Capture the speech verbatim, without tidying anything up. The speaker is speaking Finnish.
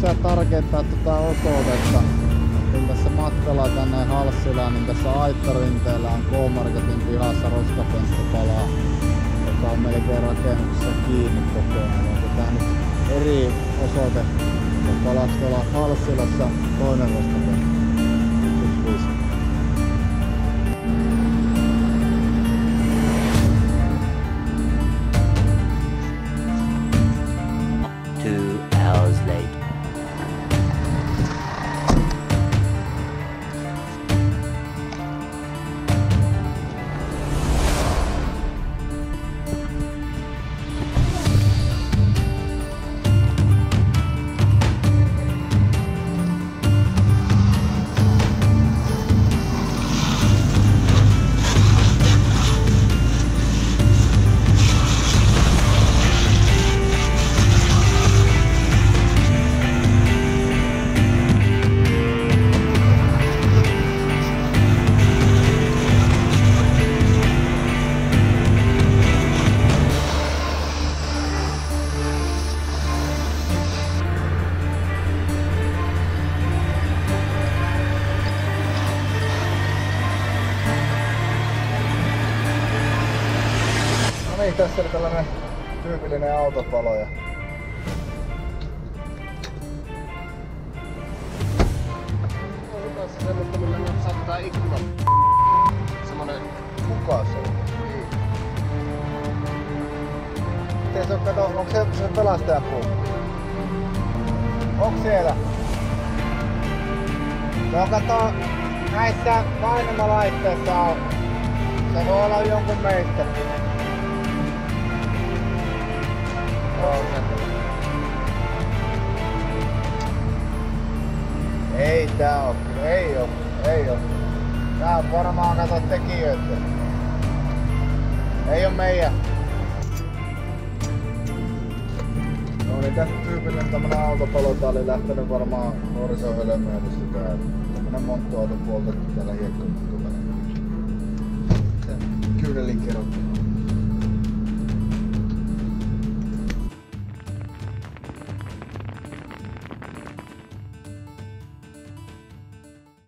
sä tarkentaa tota osoitetta, kun tässä matkalla tänne Halssilaan, niin tässä Aittarinteellä on K-Marketin pihassa roskapenttipalaa, joka on melkein rakennuksessa kiinni kokonaan. Onko tää nyt eri osoite, kun palas tuolla Halssilassa toinen roskapentti? Two hours later. Niin, tässä oli tällainen tyypillinen autopalo ja on tässä semmoista, millä nyt saattaa ikkuna. Semmonen... Kuka se on? Niin. Miten se on, kato, onko se, se pelastajapuu? Onko siellä? No kato, näissä painamalaitteissa on. Se voi olla jonkun meistä. Ei tää oo, ei oo, ei oo. Tää on varmaan kato tekijöitä. Ei oo meidän. No niin, tässä tyypillinen tämmönen autopalo. Tää oli lähtenyt varmaan nuorisohjelmöidystä tää. Tämmönen monttuauto puolta täällä hiekkoon tulee. Kyydelin kerrottu.